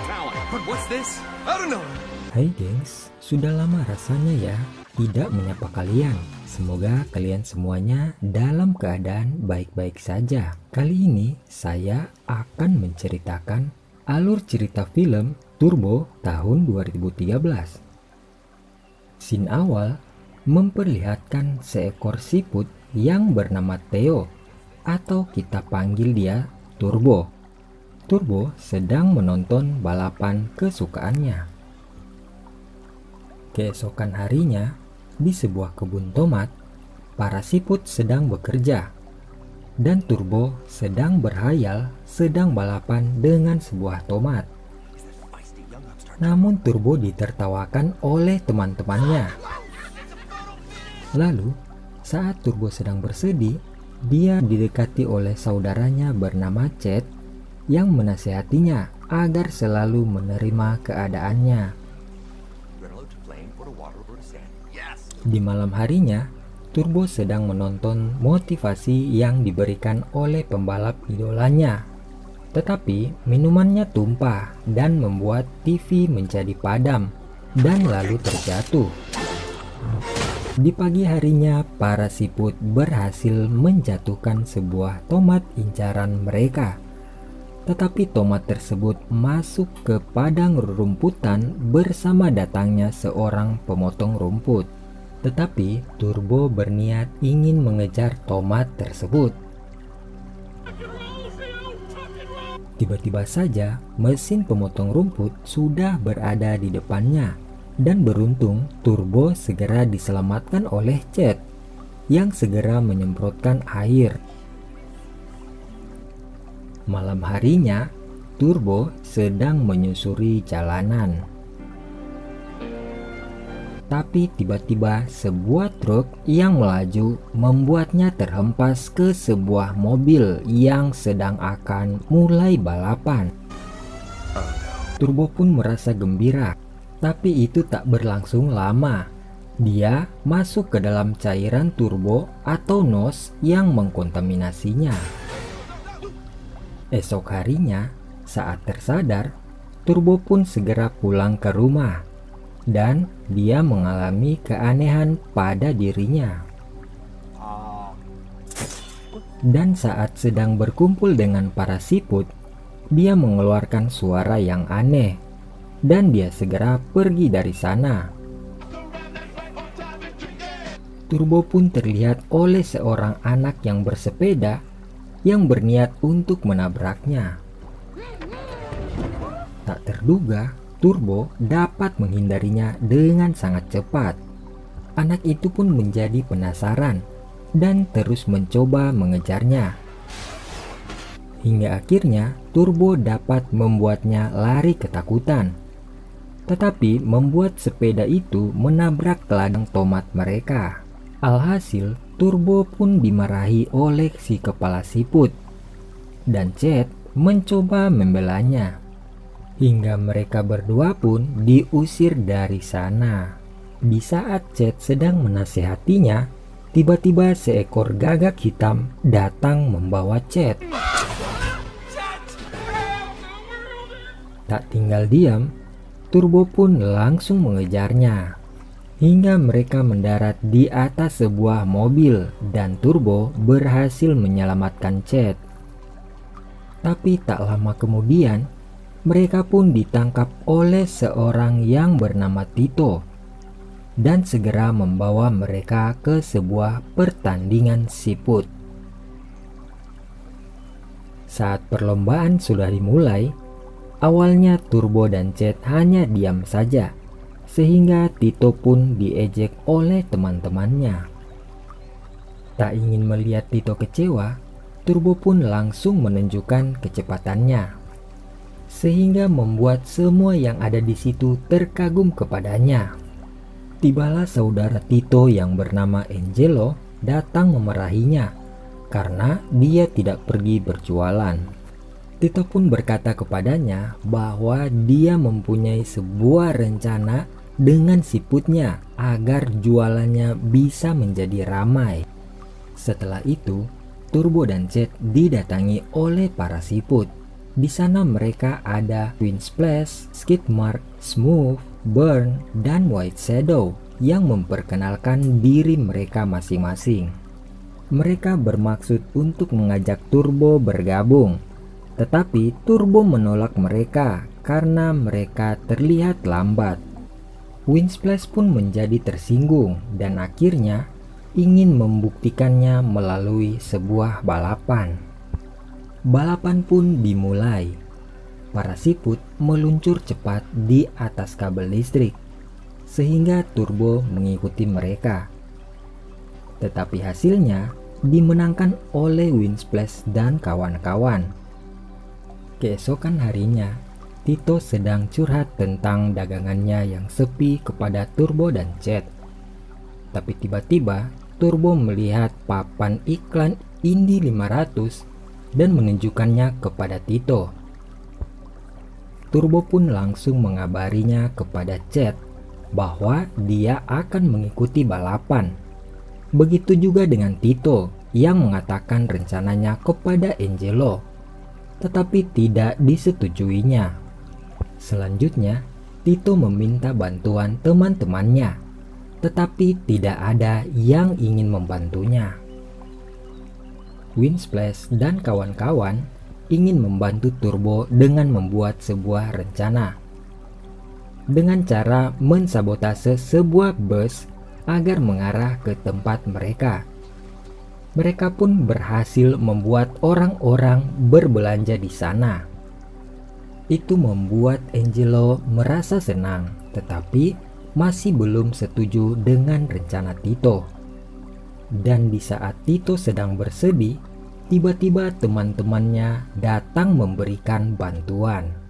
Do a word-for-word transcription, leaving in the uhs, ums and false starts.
Hai gengs, sudah lama rasanya ya tidak menyapa kalian. Semoga kalian semuanya dalam keadaan baik-baik saja. Kali ini saya akan menceritakan alur cerita film Turbo tahun dua ribu tiga belas. Scene awal memperlihatkan seekor siput yang bernama Theo, atau kita panggil dia Turbo. Turbo sedang menonton balapan kesukaannya. Keesokan harinya, di sebuah kebun tomat, para siput sedang bekerja, dan Turbo sedang berhayal sedang balapan dengan sebuah tomat. Namun Turbo ditertawakan oleh teman-temannya. Lalu, saat Turbo sedang bersedih, dia didekati oleh saudaranya bernama Chet yang menasihatinya agar selalu menerima keadaannya. Di malam harinya, Turbo sedang menonton motivasi yang diberikan oleh pembalap idolanya. Tetapi minumannya tumpah dan membuat T V menjadi padam dan lalu terjatuh. Di pagi harinya, para siput berhasil menjatuhkan sebuah tomat incaran mereka. Tetapi tomat tersebut masuk ke padang rumputan bersama datangnya seorang pemotong rumput. Tetapi Turbo berniat ingin mengejar tomat tersebut. Tiba-tiba saja mesin pemotong rumput sudah berada di depannya. Dan beruntung Turbo segera diselamatkan oleh Chet yang segera menyemprotkan air. Malam harinya, Turbo sedang menyusuri jalanan. Tapi tiba-tiba sebuah truk yang melaju membuatnya terhempas ke sebuah mobil yang sedang akan mulai balapan. Turbo pun merasa gembira, tapi itu tak berlangsung lama. Dia masuk ke dalam cairan turbo atau nos yang mengkontaminasinya. Esok harinya, saat tersadar, Turbo pun segera pulang ke rumah. Dan dia mengalami keanehan pada dirinya. Dan saat sedang berkumpul dengan para siput, dia mengeluarkan suara yang aneh. Dan dia segera pergi dari sana. Turbo pun terlihat oleh seorang anak yang bersepeda yang berniat untuk menabraknya. Tak terduga, Turbo dapat menghindarinya dengan sangat cepat. Anak itu pun menjadi penasaran dan terus mencoba mengejarnya. Hingga akhirnya Turbo dapat membuatnya lari ketakutan. Tetapi membuat sepeda itu menabrak ladang tomat mereka. Alhasil, Turbo pun dimarahi oleh si kepala siput. Dan Chet mencoba membelanya. Hingga mereka berdua pun diusir dari sana. Di saat Chet sedang menasehatinya, tiba-tiba seekor gagak hitam datang membawa Chet. Tak tinggal diam, Turbo pun langsung mengejarnya. Hingga mereka mendarat di atas sebuah mobil dan Turbo berhasil menyelamatkan Chet. Tapi tak lama kemudian, mereka pun ditangkap oleh seorang yang bernama Tito dan segera membawa mereka ke sebuah pertandingan siput. Saat perlombaan sudah dimulai, awalnya Turbo dan Chet hanya diam saja, sehingga Tito pun diejek oleh teman-temannya. Tak ingin melihat Tito kecewa, Turbo pun langsung menunjukkan kecepatannya, sehingga membuat semua yang ada di situ terkagum kepadanya. Tibalah saudara Tito yang bernama Angelo datang memarahinya karena dia tidak pergi berjualan. Tito pun berkata kepadanya bahwa dia mempunyai sebuah rencana dengan siputnya agar jualannya bisa menjadi ramai. Setelah itu, Turbo dan Chet didatangi oleh para siput Di sana mereka ada Wind Splash, Skidmark, Smooth, Burn, dan White Shadow yang memperkenalkan diri mereka masing-masing. Mereka bermaksud untuk mengajak Turbo bergabung, tetapi Turbo menolak mereka karena mereka terlihat lambat. Wind Splash pun menjadi tersinggung dan akhirnya ingin membuktikannya melalui sebuah balapan. Balapan pun dimulai. Para siput meluncur cepat di atas kabel listrik, sehingga Turbo mengikuti mereka. Tetapi hasilnya dimenangkan oleh Wind Splash dan kawan-kawan. Keesokan harinya, Tito sedang curhat tentang dagangannya yang sepi kepada Turbo dan Chet. Tapi tiba-tiba Turbo melihat papan iklan Indy lima ratus dan menunjukkannya kepada Tito. Turbo pun langsung mengabarinya kepada Chet bahwa dia akan mengikuti balapan. Begitu juga dengan Tito yang mengatakan rencananya kepada Angelo, tetapi tidak disetujuinya. Selanjutnya, Tito meminta bantuan teman-temannya, tetapi tidak ada yang ingin membantunya. Wind Splash dan kawan-kawan ingin membantu Turbo dengan membuat sebuah rencana, dengan cara mensabotase sebuah bus agar mengarah ke tempat mereka. Mereka pun berhasil membuat orang-orang berbelanja di sana. Itu membuat Angelo merasa senang, tetapi masih belum setuju dengan rencana Tito. Dan di saat Tito sedang bersedih, tiba-tiba teman-temannya datang memberikan bantuan.